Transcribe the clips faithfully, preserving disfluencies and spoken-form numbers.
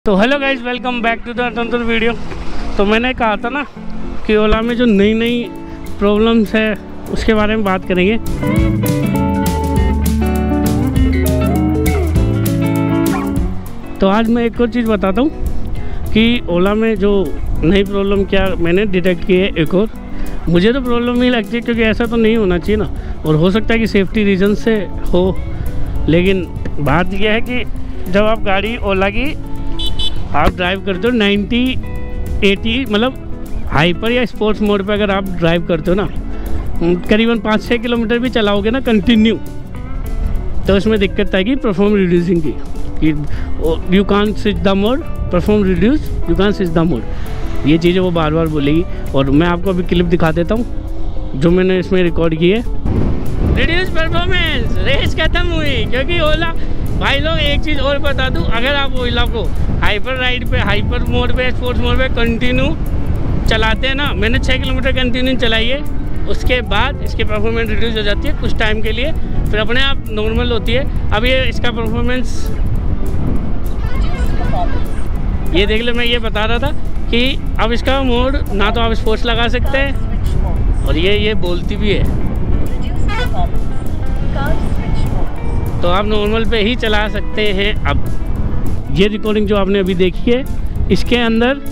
तो hello guys, welcome back to the another video. तो मैंने कहा था ना कि ओला में जो नई नई प्रॉब्लम्स है उसके बारे में बात करेंगे। तो आज मैं एक और चीज़ बताता हूँ कि ओला में जो नई प्रॉब्लम क्या मैंने डिटेक्ट की है। एक और मुझे तो प्रॉब्लम ही लगती है क्योंकि ऐसा तो नहीं होना चाहिए ना, और हो सकता है कि सेफ्टी रीज़न से हो, लेकिन बात यह है कि जब आप गाड़ी ओला की आप ड्राइव करते हो नाइन्टी एटी मतलब हाइपर या स्पोर्ट्स मोड पे अगर आप ड्राइव करते हो ना, करीबन पाँच छः किलोमीटर भी चलाओगे ना कंटिन्यू, तो उसमें दिक्कत आएगी परफॉर्म रिड्यूसिंग की कि you can switch the mode, perform reduce, you can switch the mode. ये चीज़ें वो बार बार बोलेगी। और मैं आपको अभी क्लिप दिखा देता हूँ जो मैंने इसमें रिकॉर्ड की है। रिड्यूस परफॉर्मेंस, रेस खत्म हुई। क्योंकि ओला भाई लोग एक चीज़ और बता दूं, अगर आप ओला को हाइपर राइड पे, हाइपर मोड पे, स्पोर्ट्स मोड पे कंटिन्यू चलाते हैं ना, मैंने छः किलोमीटर कंटिन्यू चलाई है, उसके बाद इसकी परफॉर्मेंस रिड्यूस हो जाती है कुछ टाइम के लिए, फिर अपने आप नॉर्मल होती है। अब ये इसका परफॉर्मेंस ये देख ले, मैं ये बता रहा था कि अब इसका मोड ना तो आप स्पोर्ट्स लगा सकते हैं, और ये ये बोलती भी है तो आप नॉर्मल पे ही चला सकते हैं। अब ये रिकॉर्डिंग जो आपने अभी देखी है, इसके अंदर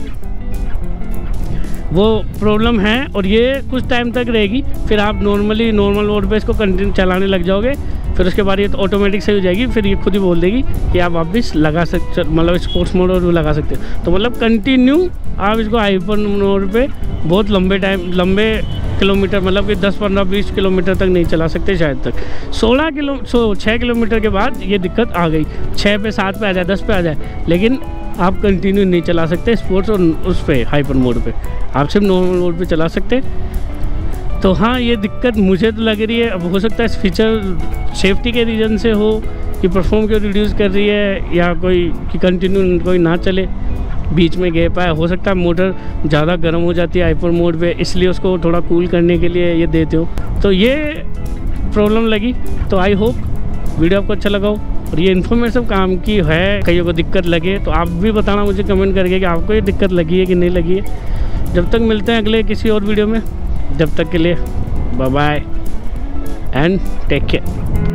वो प्रॉब्लम है और ये कुछ टाइम तक रहेगी, फिर आप नॉर्मली नॉर्मल रोड पे इसको कंटिन्यू चलाने लग जाओगे, फिर उसके बाद ये तो ऑटोमेटिक से हो जाएगी, फिर ये खुद ही बोल देगी कि आप वापस लगा सकते, मतलब स्पोर्ट्स मोड और लगा सकते हो। तो मतलब कंटिन्यू आप इसको हाइपर मोड पे बहुत लंबे टाइम लंबे किलोमीटर, मतलब कि दस पंद्रह बीस किलोमीटर तक नहीं चला सकते, शायद तक सोलह किलो सो छः किलोमीटर के बाद ये दिक्कत आ गई, छः पे सात पे आ जाए, दस पे आ जाए, लेकिन आप कंटिन्यू नहीं चला सकते स्पोर्ट्स और उस पे हाइपर मोड पे, आप सिर्फ नॉर्मल मोड पे चला सकते। तो हाँ, ये दिक्कत मुझे तो लग रही है। अब हो सकता है इस फीचर सेफ्टी के रीज़न से हो कि परफॉर्म क्यों रिड्यूस कर रही है, या कोई कि कंटिन्यू कोई ना चले, बीच में गैप आया, हो सकता है मोटर ज़्यादा गर्म हो जाती है हाइपर मोड पे, इसलिए उसको थोड़ा कूल करने के लिए ये देते हो। तो ये प्रॉब्लम लगी। तो आई होप वीडियो आपको अच्छा लगा हो और ये इन्फॉर्मेटिव काम की है। कईयों को दिक्कत लगे तो आप भी बताना मुझे कमेंट करके कि आपको ये दिक्कत लगी है कि नहीं लगी है। जब तक मिलते हैं अगले किसी और वीडियो में, जब तक के लिए bye bye and take care.